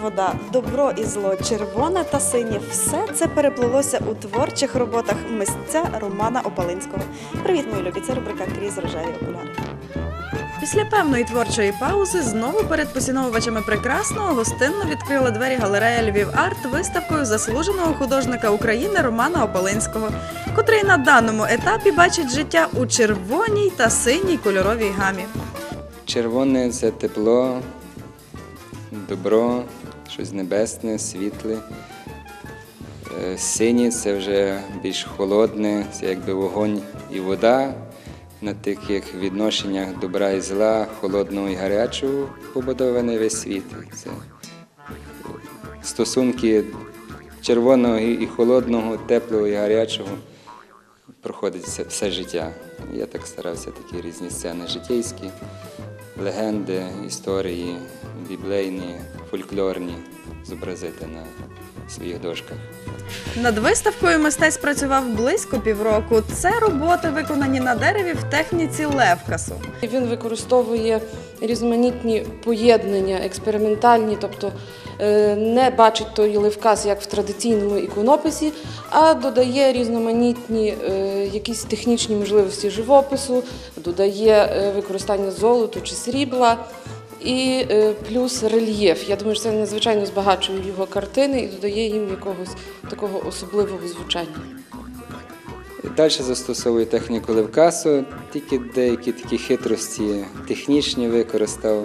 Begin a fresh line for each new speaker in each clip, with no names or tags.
вода, добро і зло, червоне та синє – все це переплилося у творчих роботах митця Романа Опалинського. Привіт, мої любі, це рубрика «Крізь рожеві окуляри». Після певної творчої паузи знову перед поціновувачами прекрасного гостинно відкрила двері галерея «Львів.Арт» виставкою заслуженого художника України Романа Опалинського, котрий на даному етапі бачить життя у червоній та синій кольоровій гамі.
Червоне – це тепло, добро, щось небесне, світле. Синє – це вже більш холодне, це якби вогонь і вода. На таких відношеннях добра і зла, холодного і гарячого побудований весь світ. Це стосунки червоного і холодного, теплого і гарячого проходить все життя. Я так старався такі різні сцени життєйські, легенди, історії, біблейні, фольклорні зобразити на своїх дошках.
Над виставкою митець працював близько півроку. Це роботи, виконані на дереві в техніці левкасу.
Він використовує різноманітні поєднання, експериментальні, тобто не бачить той левкас, як в традиційному іконописі, а додає різноманітні якісь технічні можливості живопису, додає використання золота чи срібла. І плюс рельєф. Я думаю, що це надзвичайно збагачує його картини і додає їм якогось такого особливого звучання.
Далі застосовую техніку левкасу, тільки деякі такі хитрості технічні використав,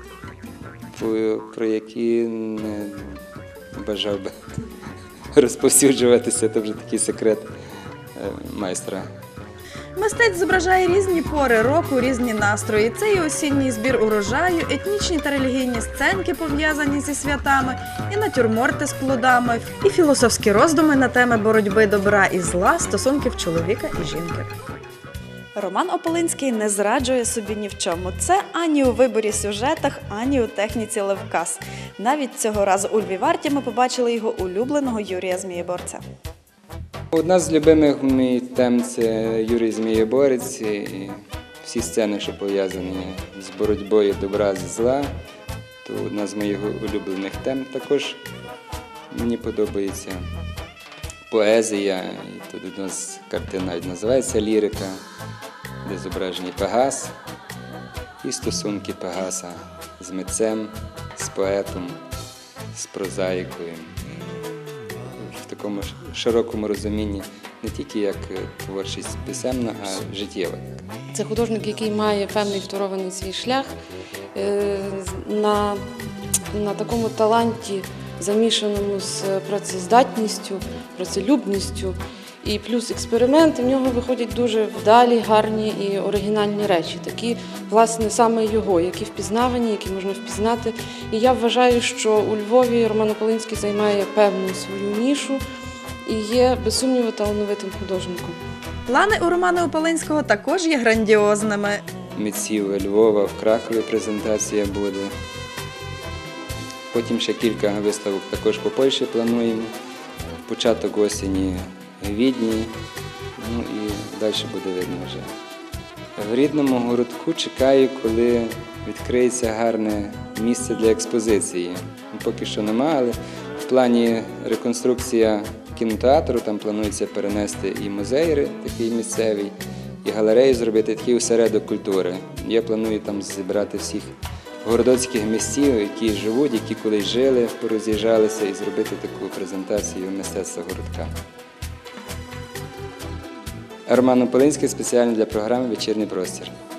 про які не бажав би розповсюджуватися, це вже такий секрет майстра.
Митець зображає різні пори року, різні настрої. Це і осінній збір урожаю, етнічні та релігійні сценки, пов'язані зі святами, і натюрморти з плодами, і філософські роздуми на теми боротьби добра і зла, стосунків чоловіка і жінки. Роман Опалинський не зраджує собі ні в чому. Це ані у виборі сюжетах, ані у техніці левкас. Навіть цього разу у Львів.Арті ми побачили його улюбленого Юрія Змієборця.
Одна з любимих моїх тем – це Юрій Змієборець і всі сцени, що пов'язані з боротьбою добра зі зла. То одна з моїх улюблених тем. Також мені подобається поезія, і тут одна з картин навіть називається «Лірика», де зображений Пегас і стосунки Пегаса з митцем, з поетом, з прозаїкою. В такому широкому розумінні не тільки як творчість писемна, а життєва.
Це художник, який має певний вторований свій шлях на такому таланті, замішаному з працездатністю, працелюбністю. І плюс експерименти, в нього виходять дуже вдалі, гарні і оригінальні речі. Такі, власне, саме його, які впізнавані, які можна впізнати. І я вважаю, що у Львові Роман Опалинський займає певну свою нішу і є, без сумніву, талановитим художником.
Плани у Романа Опалинського також є грандіозними.
Митців Львова, в Кракові презентація буде. Потім ще кілька виставок також по Польщі плануємо. Початок осені в Відні, ну і далі буде видно вже. В рідному городку чекаю, коли відкриється гарне місце для експозиції. Поки що нема, але в плані реконструкція кінотеатру, там планується перенести і музей такий місцевий, і галерею зробити, такий осередок культури. Я планую там зібрати всіх городоцьких митців, які живуть, які колись жили, пороз'їжджалися, і зробити таку презентацію мистецтва городка. Роман Опалинський спеціально для програми «Вечірній простір».